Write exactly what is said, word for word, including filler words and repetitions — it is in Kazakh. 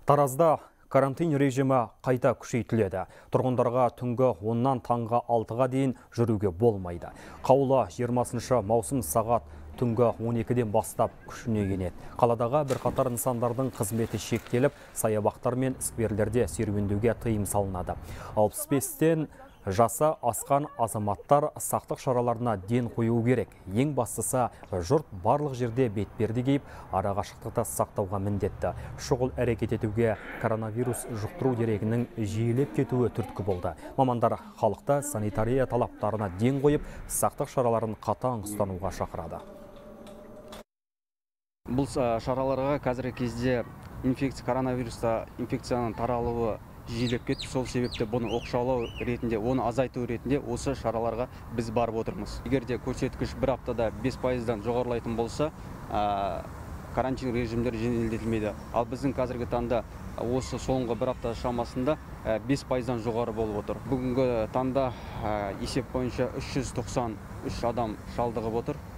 Таразда карантин режимі қайта күшейтіледі. Тұрғындарға түнгі оннан таңғы алтыға дейін жүруге болмайды. Қаулы жиырмасыншы маусым сағат түнгі он екіден бастап күшіне енеді. Қаладағы бірқатар нысандардың қызметі шектеліп, саябақтар мен скверлерде серуендеуге тыйым салынады. алпыс бестен жасы асқан азаматтар сақтық шараларына ден қою керек. Ең бастысы, жұрт барлық жерде бетперде киіп, арақашықтықты сақтауға міндетті. Шұғыл әрекет етуге коронавирус жұқтыру дерегінің жиілеп кетуі түрткі болды. Мамандар халықты санитария талаптарына ден қойып, сақтық шараларын қатаң ұстануға шақырады. Бұл шараларға қазіргі кезде инфекция, коронавируста инфекцияның таралуы жиілеп кетті. Сол себепті бұны оқшаулау ретінде, оны азайту ретінде осы шараларға біз барып отырмыз. Егер де көрсеткіш бір аптада бес пайыздан жоғарылайтын болса, карантин режимдері жеңілдетілмейді. Ал біздің қазіргі таңда осы соңғы бір апта шамасында бес пайыздан жоғары болып отыр. Бүгінгі таңда есеп бойынша үш жүз тоқсан үш адам шалдығып отыр.